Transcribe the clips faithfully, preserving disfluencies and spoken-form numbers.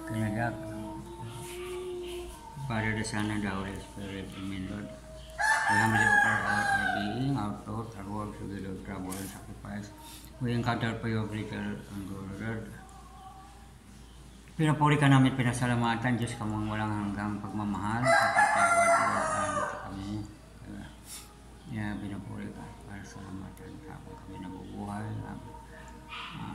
Kinadak Father, the Son, and the Holy Spirit, amen, Lord. We humbly offer our, our being, our thoughts, our works, together with trouble and sacrifice. We encounter for your greater and good, Lord. Pinapuri ka namin, pinasalamatan, Diyos, kamang walang hanggang pagmamahal, kapatawad, Lord, sa kami. Kaya pinapuri ka, para salamatan, habang kami nabubuhay, uh,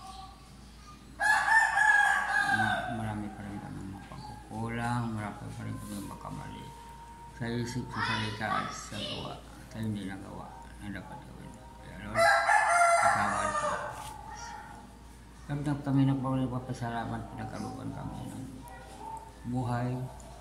marami pa rin kami mapagkukulang, marami pa rin kami makamali sa isip, sa salita at sa gawa, sa hindi nagawa na dapat gawin. Kaya Lord, patawad ko. Kapag kami nagpapasalamat, pinagkaluan kami ng buhay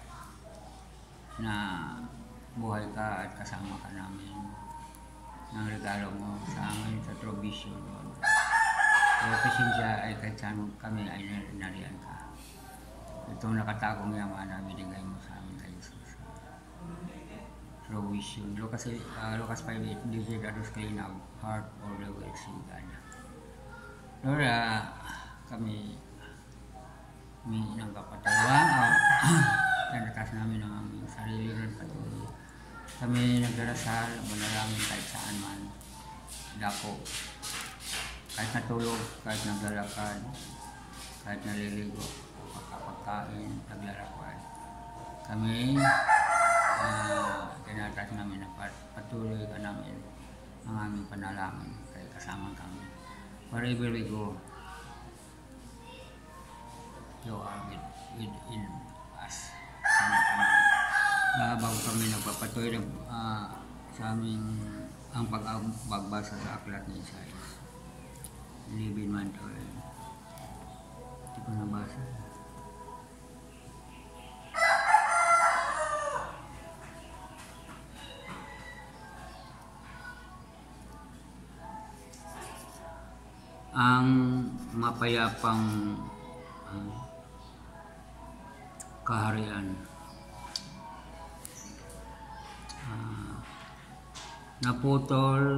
na buhay ka at kasama ka namin ng regalo mo sa amin sa provision, Lord. Kaya pasensya ay kahit saan kami ay nariyan ka. Itong nakatagong yaman na binigay mo sa amin kay Jesus. Provision. Lucas, uh, Lucas five eight, this is others clean of heart or the will see God. Lord, uh, kami may nagkapatawang uh, nanatas namin ang aming sarili rin patuloy. Kami nagdarasal, manalangin kahit saan man. Dako. Kahit natulog, kahit naglalakad, kahit naliligo, makapagkain, naglalakad. Kami, uh, tinatas namin na patuloy ka namin ang aming panalangin, kaya kasama kami. Wherever we go, you are with, within us. Uh, bago kami nagpapatuloy uh, sa aming ang pag-agbasa sa aklat ni Isaiah. Libin man to eh. Hindi ko nabasa. Ang mapayapang uh, kaharian uh, naputol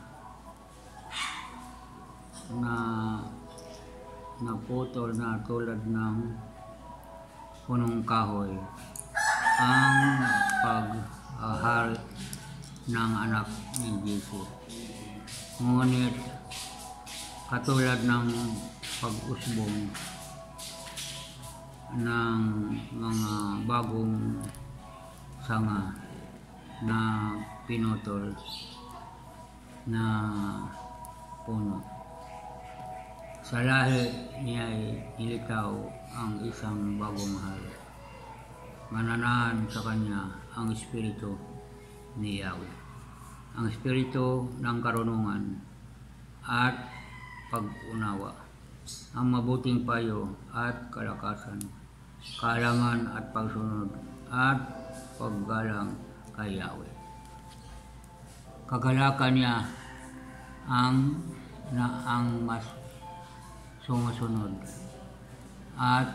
na naputol na tulad ng punong kahoy ang paghahari ng anak ni Jesus. Ngunit katulad ng pag-usbong ng mga bagong sanga na pinutol na puno. Sa lahi niya ay ilitaw ang isang bagong hari. Mananahan sa kanya ang Espiritu ni Yahweh, ang Espiritu ng karunungan at pag-unawa, ang mabuting payo at kalakasan, kaalaman at pagsunod at paggalang kay Yahweh. Kagalakan niya ang na ang mas sumusunod at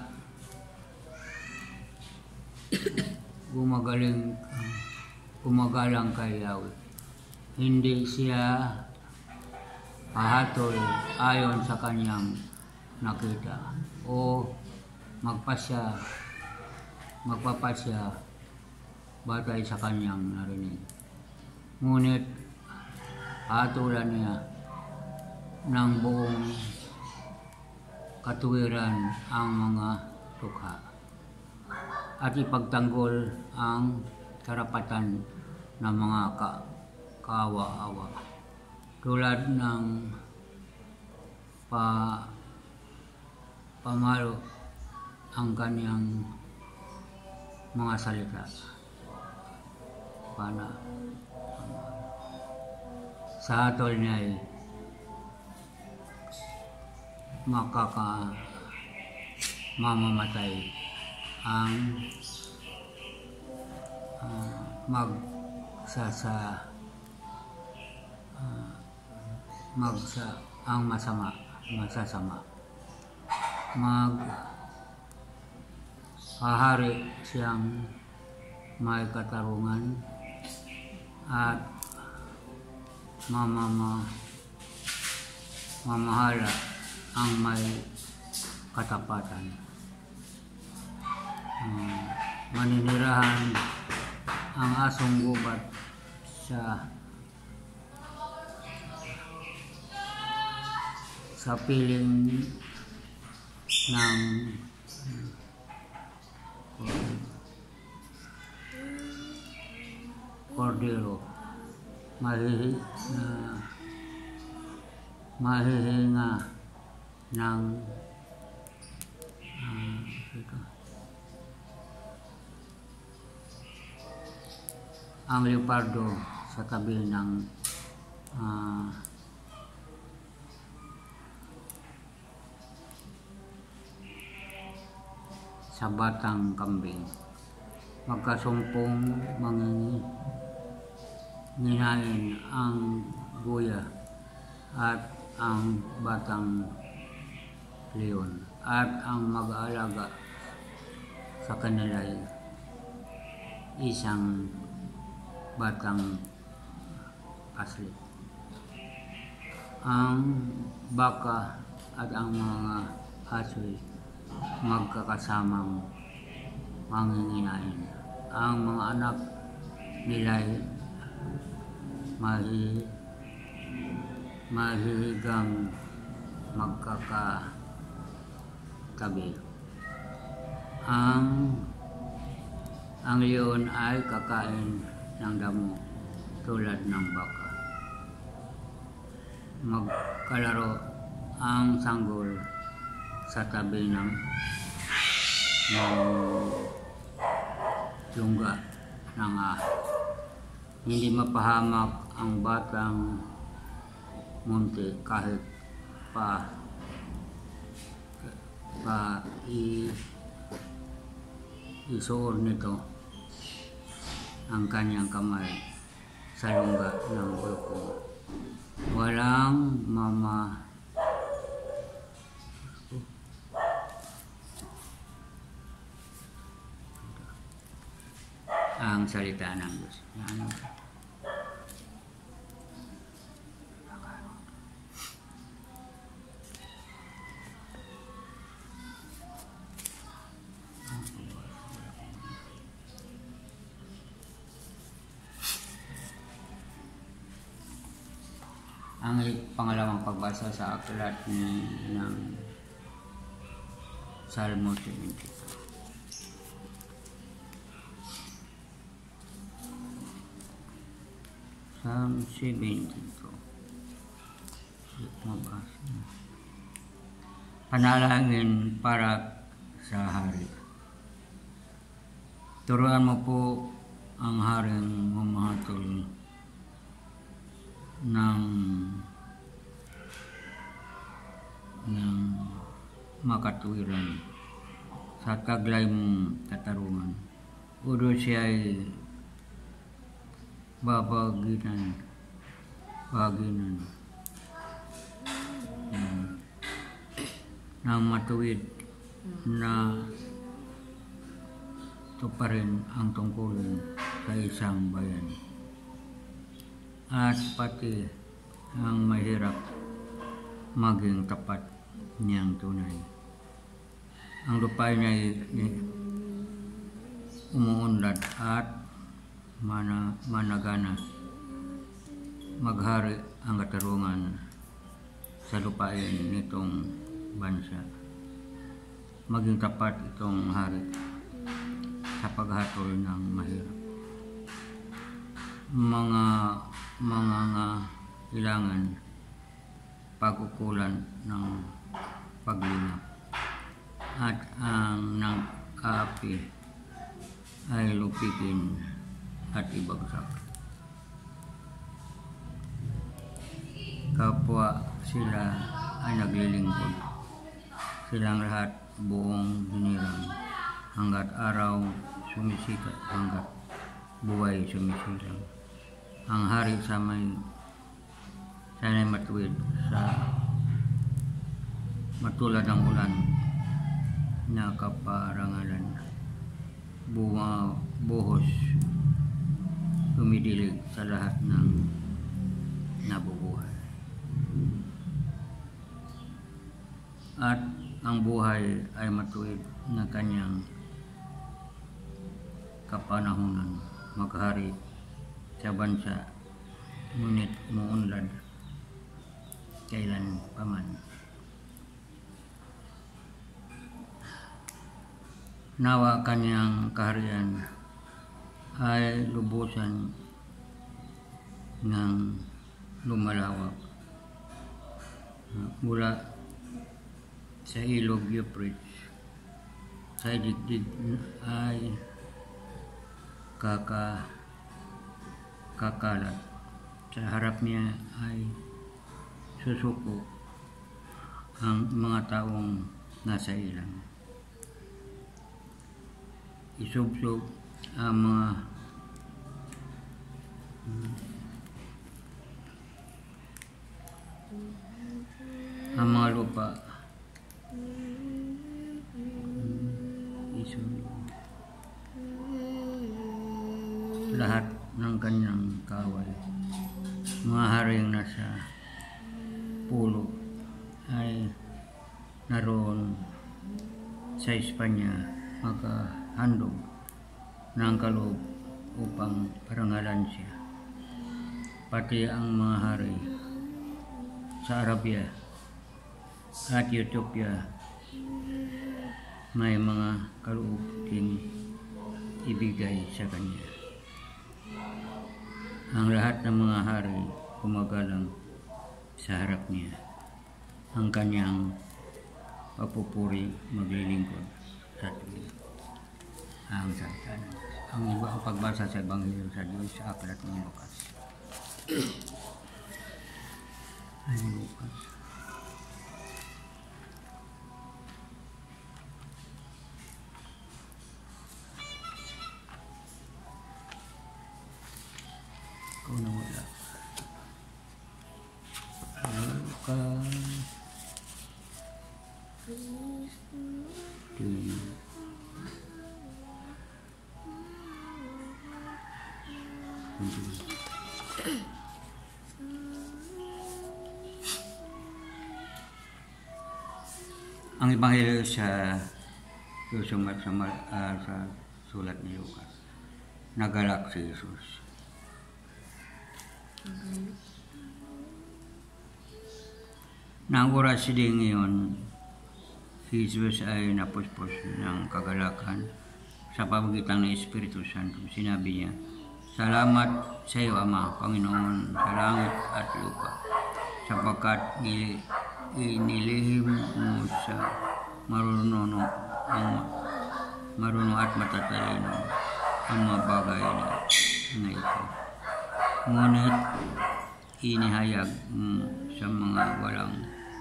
gumagaling gumagalang kay Yahweh. Hindi siya pahatol ayon sa kanyang nakita o magpasya magpapasya batay sa kanyang narinig. Ngunit hatulan niya ng buong katuwiran ang mga tukha at ipagtanggol ang karapatan ng mga ka kawa-awa tulad ng pa pamalo ang kanyang mga salita. Pana sa hatol niya ay makaka mamamatay ang uh, magsasa uh, magsa ang masama masasama mag hahari siyang may katarungan at mamama mamahala ang may katapatan. uh, maninirahan ang asong gubat sa sa piling ng kordero. Mahihi na mahihinga ng uh, ito. Ang leopardo sa tabi ng uh, sa batang kambing. Magkasumpong mangingi ninain ang guya at ang batang leon at ang mag-aalaga sa kanila ay isang batang asli. Ang baka at ang mga asoy magkakasamang manginginain. Ang mga anak nila'y mahi mahihigang magkakatabi. Ang ang leon ay kakain ng damo tulad ng baka. Magkalaro ang sanggol sa tabi ng ng lungga ng ahas. Hindi mapahamak ang batang munti kahit pa pa i isuor nito ang kanyang kamay sa lungga ng bulkong. Walang mama ang salita ng Diyos. Yan. Ang pangalawang pagbasa sa aklat ni ng Salmo seventy-two. Psalm seventy-two. Mabasa. Panalangin para sa hari. Turuan mo po ang haring humahatol ng ng makatuwiran sa taglay mong katarungan. Udo siya ay babaginan baginan hmm. ng matuwid na tuparin ang tungkulin sa isang bayan at pati ang mahirap maging tapat niyang tunay. Ang lupain niya ay umuunlad at mana, managana. Maghari ang katarungan sa lupain nitong bansa. Maging tapat itong hari sa paghatol ng mahirap. Mga mga nga ilangan pagkukulan ng paglingap at ang ng kaapi ay lupikin at ibagsak. Kapwa sila ay naglilingkod. Silang lahat buong hinirang hanggat araw sumisikat, hanggat buhay sumisilang. Ang hari sa may sana'y matuwid sa matulad ng ulan na kaparangalan. Bunga buhos tumidilig sa lahat ng nabubuhay. At ang buhay ay matuwid na kanyang kapanahonan maghari sa bansa, ngunit muunlad kailan paman. Nawa kanyang kaharian ay lubusan ng lumalawak mula sa ilog Euphrates sa digdig ay kaka kakalat. Sa harap niya ay susuko ang mga taong nasa ilang. Isubsob ang mga hmm, ang mga lupa. Isubsob lahat ng kanyang kaway. Mga haring nasa pulo ay naroon sa Espanya makahandog ng kaloob upang parangalan siya. Pati ang mga hari sa Arabia at Ethiopia may mga kaloob ding ibigay sa kanya. Ang lahat ng mga hari gumagalang sa harap niya. Ang kanyang papupuri maglilingkod sa tuwid. Ang salita ng Diyos. Ang iba ang pagbasa sa Ebanghelyo sa Diyos sa aklat ng Lucas. Ay, Lucas. Ikaw na wala. Lucas. Tingin. Ang Ebanghelyo sa susumat sa, uh, sa sulat ni Lucas. Nagalak si Jesus. Nang oras din ngayon, si Jesus ay napuspos ng kagalakan sa pamagitan ng Espiritu Santo. Sinabi niya, "Salamat sa iyo, Ama, Panginoon sa langit at lupa, sapagkat inilihim mo sa marunong, ang marunong at matatalino ang mga bagay na, na ito. Ngunit inihayag mo sa mga walang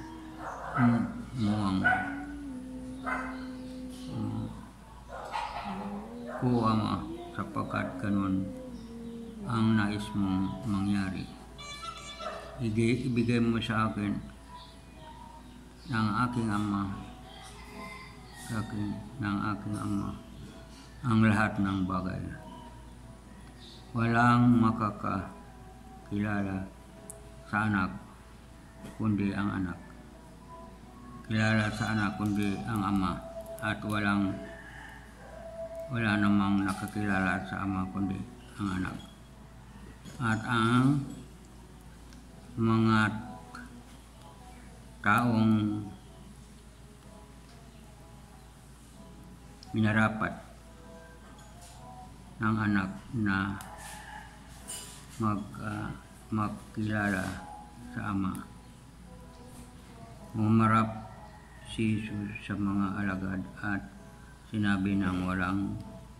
muwang ko, Ama, sapagkat ganun ang nais mong mangyari. Ibigay mo sa akin ng aking Ama, sa akin ng aking Ama, ang lahat ng bagay. Walang makakakilala sa anak kundi ang anak. Kilala sa anak kundi ang Ama, at walang wala namang nakakilala sa Ama kundi ang anak. At ang mga taong minarapat ng anak na mag, uh, magkilala sa Ama. Umarap si Jesus sa mga alagad at sinabi ng walang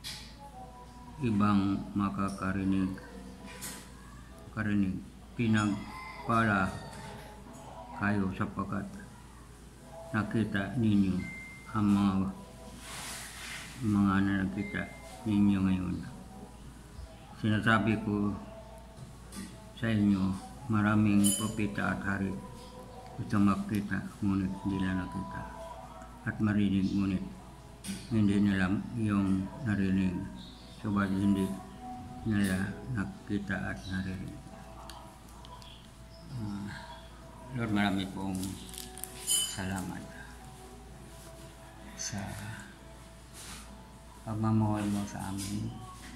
ibang makakarinig karinig, "Pinagpala kayo sapagkat nakita ninyo ang mga mga na nakita ninyo ngayon. Sinasabi ko sa inyo, maraming propeta at hari gusto makita ngunit hindi nila nakita, at marinig ngunit hindi nila yung narinig, subalit hindi nila nakita at narinig." Uh, Lord, marami pong salamat sa pagmamahal mo sa amin.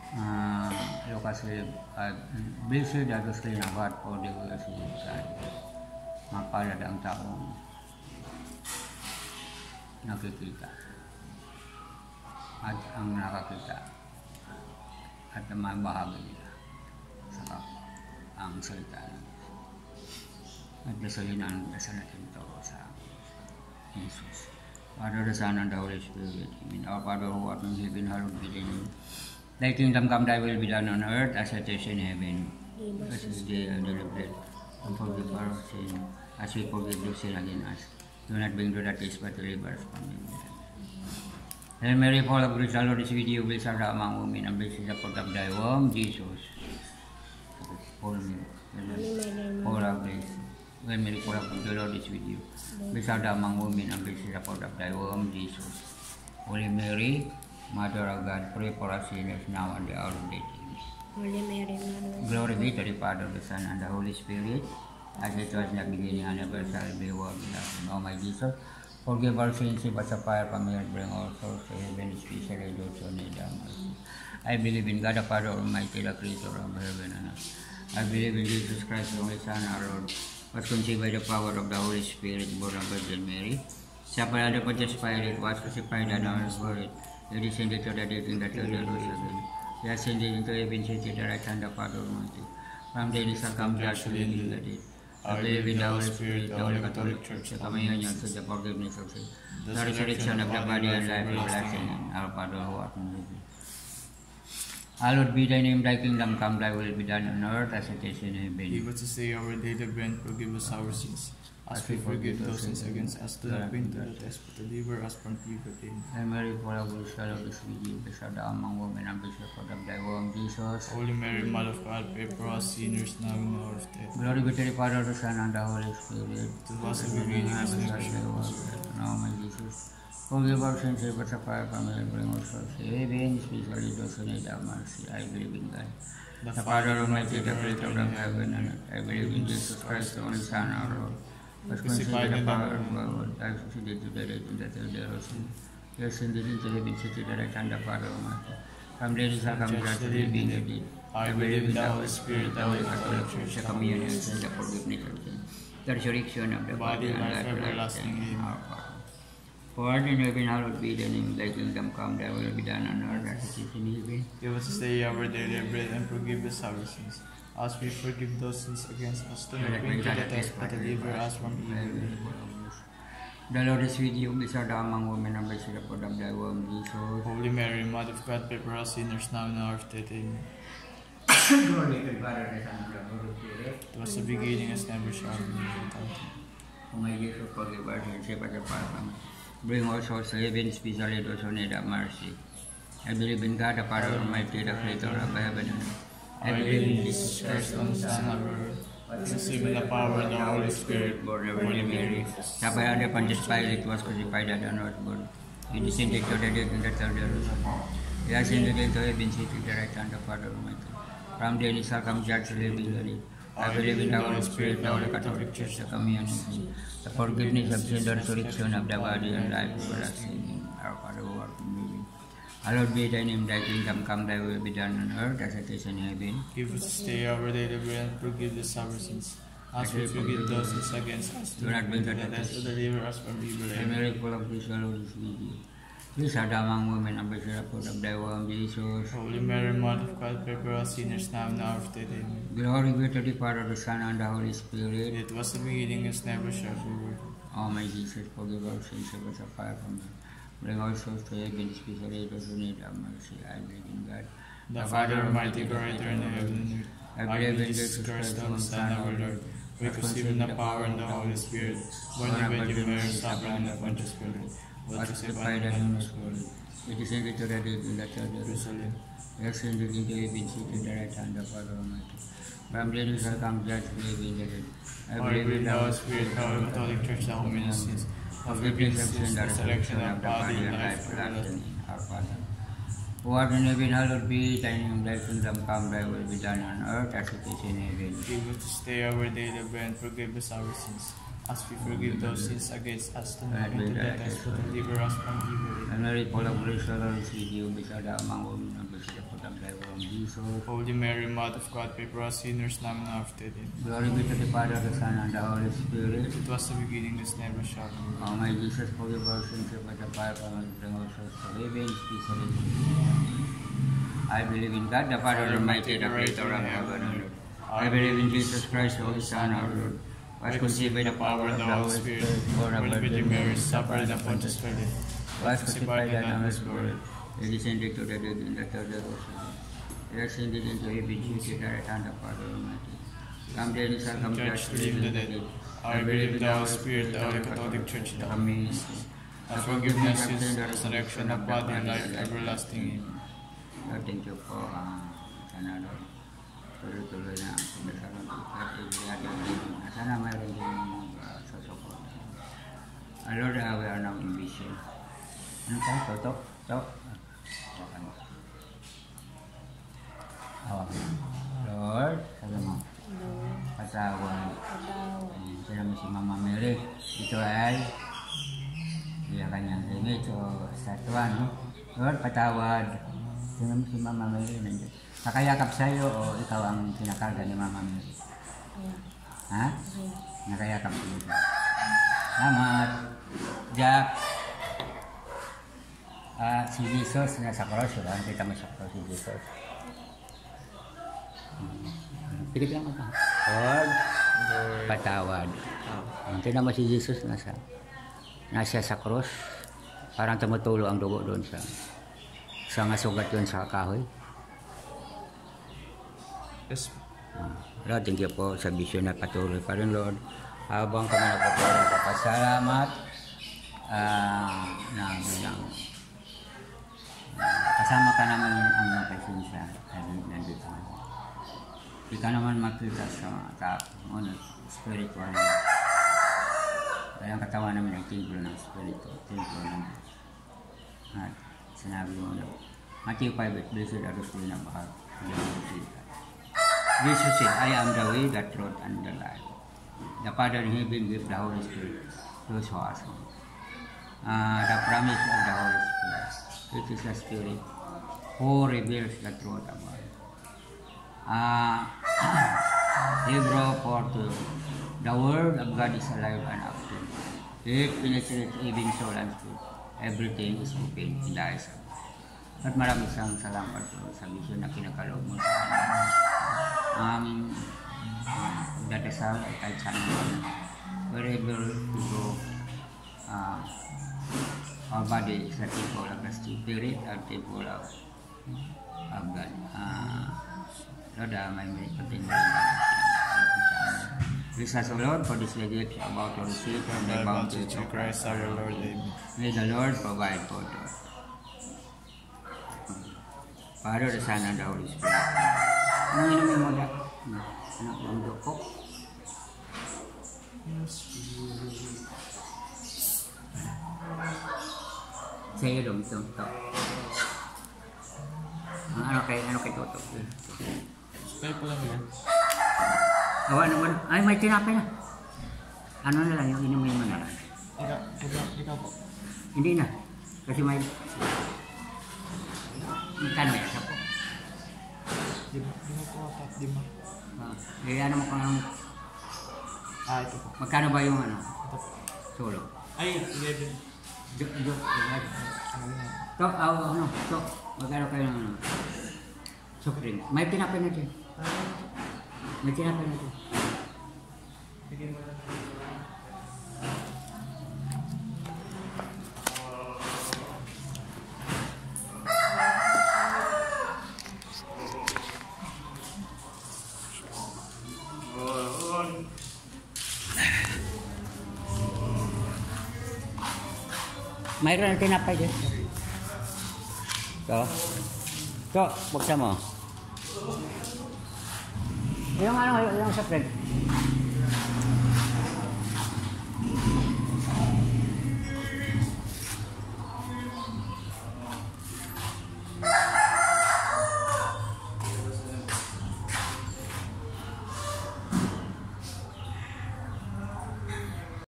uh, lokasi at blessed at clean of heart for the will of God. Mapalad ang taong nakikita at ang nakakita at ang mabahagi nila sa kapwa ang salita ng at dasalin ang dasal natin ito sa Jesus. Father, the Son, and the Holy Spirit. Amen. Our Father who art in heaven, hallowed be thy name. Thy kingdom come, thy will be done on earth as it is in heaven. Give us this day our daily bread, and forgive our sin as we forgive those sin against us. Do not bring to that test, but deliver us from evil. Hail Mary, full of grace, the Lord is with you. Blessed art thou among women, and blessed is the fruit of thy womb, Jesus. Full of grace. Hail Mary, full of grace, the Lord is with you. Blessed art thou among women, and blessed is the fruit of thy womb, Jesus. Holy Mary, Mother of God, pray for us sinners now and the hour of death. Holy Mary, Mother of God, Glory be to the Father, the Son, and the Holy Spirit, as it was in the beginning and ever shall be, world without end. O my Jesus, forgive our sins, save us a fire from hell, bring all souls to heaven, especially those who need thy mercy. I believe in God the Father Almighty, the Creator of heaven and earth. I believe in Jesus Christ, the only Son, our Lord, was conceived by the power of the Holy Spirit, born of Virgin Mary, suffered under Pontius Pilate, was crucified and was buried. He descended to the dead, in the third day rose again. He ascended into heaven, seated at the right hand of the Father Almighty. From there he shall come judge the living and the dead. I believe in the Holy Spirit, the Holy Catholic Church, the communion of the forgiveness of sins, the resurrection of the body and life everlasting. Our Father who art in heaven, hallowed be thy name, thy kingdom come, thy will be done on earth as it is in heaven. Give us this day our daily bread, forgive us our sins, as we forgive those sins against us. Do not bring to the test, but deliver us from evil. Amen. Hail Mary, full of grace, the Lord is with you. Blessed art thou among women, and blessed is the fruit of thy womb, Jesus. Holy Mary, Mother of God, pray for us sinners now and in the hour of death. Glory be to the Father, the Son, and the Holy Spirit. It was the beginning, as it is now. Now, my Jesus, forgive our sins, save us a fire from hell, bring all souls to heaven, especially those who need thy mercy. I believe in God, The the Father Almighty, the Creator of heaven and earth. I believe in Jesus Christ, the only Son, our Lord, was conceived by the power of God, I succeeded to the dead, in the third day rose again. He ascended into heaven, seated at the right hand of the Father Almighty. From there he shall come judge the living and the dead. I believe in the Holy Spirit, the Holy Catholic Church, the communion and the forgiveness of sins, the resurrection of the body and life everlasting. Our Father, who art in heaven, hallowed be thy name. Thy kingdom come, thy will be done on earth as it is in heaven. Give us this day our daily bread, and forgive us our sins, as we forgive those sins against us. Do not bring to the test, but deliver us from evil. The Lord is with you. Blessed art thou among women, and blessed is the fruit of thy womb, Jesus. Holy Mary, Mother of God, pray for us sinners now and in the hour of death. Amen. Glory to the Father, the Son, and the Holy Spirit. It was the beginning, as never shall be, without end. O my Jesus, forgive our sins, save us a fire from hell. Bring all souls to heaven, especially those who need thy mercy. I believe in God, the Father Almighty, the Creator of heaven and earth. I believe in Jesus Christ, the only Son of God, conceived in the power of the Holy Spirit, born of Virgin Mary, suffered under Pontius Pilate, was crucified and was buried. He descended to the dead, in the third day rose again. He ascended into heaven, seated at the right hand of the Father Almighty. From there he shall come judge the living and the dead. I believe in the Holy Spirit, the Holy Catholic Church, the communion of sins, the forgiveness of sin, the resurrection of the body and life everlasting. Our Father who art in heaven, hallowed be thy name, thy kingdom come, thy will be done on earth as it is in heaven. Give us this day our daily bread, and forgive us our sins, as we forgive those sins against us. Do not bring to the test, but deliver us from evil. Hail Amen. Mary, full of grace, the Lord is with you. Blessed art thou among women, and blessed is the fruit of thy womb, Jesus. Holy Mary, Mother of God, pray for us sinners now and in the hour of death. Amen. Glory be to the Father, the Son, and the Holy Spirit. It was the beginning, as never shall be, world. O my Jesus, forgive our sins, save us a fire from hell. Bring all souls to heaven, especially those who need thy mercy. I believe in God, The Father Almighty, Creator in heaven and earth. I believe in Jesus Christ, the Son of our Lord, we conceived in the power and the Holy Spirit, born of Virgin Mary, suffered under Pontius Pilate, was crucified and was buried. He descended to the dead, in the third day rose again. He ascended into heaven, seated at the right hand of the Father Almighty. From there he shall come judge the living and the dead. I believe in the Holy Spirit, the Holy Catholic Church, the communion of sins, forgiveness of sins, the resurrection of the body and life everlasting. Our Father, who art in heaven, hallowed be thy name. Thy kingdom come, thy will be done on earth as it is in heaven. Give us this day our daily bread, and forgive us our sins, as we forgive those sins against us. Do not bring to the test, but deliver us from evil. And Mary, full of grace, the Lord is with you. Blessed art thou among women, and blessed is the fruit ang Lord Jesus. Holy Mary, Mother of God, pray for us sinners now and after death. Glory be to the Father, the Son, and the Holy Spirit. It was the beginning, is never shall be. O my Jesus, forgive our sins, by the power of the Holy Spirit, to heaven, peace and I believe in God, the Father Almighty, the Creator of heaven and earth. I believe in Jesus Christ, the Holy Son, our Lord, was conceived by the power of the Holy Spirit, born of the Virgin Mary, suffered and Pontius Pilate, was crucified and was buried. He descended to the dead in the third day also. He ascended into heaven, seated at the right hand of Father Almighty. Come then, he shall come judge to live and the dead. I believe in the Holy Spirit, the Holy Catholic Church, the coming, the forgiveness of sins, the resurrection of body, and life everlasting. Lord, thank you po. Sana, Lord, tuloy-tuloy na ang pagdasalan ko. At ibigay natin. Sana mayroon din mag-sasuport. Lord, we are now in vision. Ano tayo? Toto? Toto? Oh, Lord, sabi mo, patawad. Sabi mo si Mama Mary, ito ay iya kanyang limit o statuan, no? Lord, patawad. Sabi mo si Mama Mary, nandiyan. Nakayakap sa'yo o ikaw ang kinakarga ni Mama Mary? Ha? Nakayakap sa'yo. Salamat. Jack. Ah, si Jesus nasa cross, wala. Kita mo sa cross si Jesus. Pikit lang ako. Lord, patawad. Tingnan mo si Jesus nasa nasa sa cross. Parang tumutulo ang dugo doon sa sa nga sugat yun sa kahoy. Yes. Lord, thank you po sa vision na patuloy pa rin, Lord. Habang kami nagpapasalamat, papasalamat uh, na bilang kasama ka naman ang mga pasensya nandito. Hindi ka naman makita sa tao mo na spiritual. Kaya ang katawan namin ay templo ng spirito, templo ng at sinabi mo na Matthew five, blessed are those who have heart. Jesus said, I am the way, the truth, and the life. The Father in heaven gives the Holy Spirit those who ask Him. Uh, the promise of the Holy Spirit, which is the Spirit who reveals the truth about it. Uh, Hebrew four two, the Word of God is alive and active. It penetrates even soul and spirit. Everything is open in the eyes of God. At maraming isang salamat po sa vision na kinakaloob mo sa amin. Ang aming pagdadasal ay kahit saan naman. Wherever we go, uh, our body is a temple of the Spirit, a temple of, of God. Uh, Lord, uh, may may pagtindahan natin. Bless us, O Lord, for this gift about to receive from the bounty of Christ our Lord. Amen. May the Lord provide for us. Father, the Son, and the Holy Spirit. Ano inumin mo na? Ano ang doko? Sa'yo dong ito. Ito. Ano kay, ano kay Toto? Stay po lang yan. Awa naman. Ay, may tinapay na. Ano na lang yung inumin mo na lang? Ikaw, ikaw, ikaw po. Hindi na. Kasi may... Magkano yan? Sa po? Di ba? Di ba po apat? Di ba? Ah, eh, ano mo kung... Ah, ito po. Magkano ba yung ano? Ito po. Solo? Ay, eleven. Jo, jo, Ano na? to, aw, ano? To, magkano kayo ng ano? Supreme. May tinapay na dyan. May tinapay na dyan. Sige mo lang. Mayroon na tinapay dyan. To. To, buksan mo. Yung ano, yung Supreme.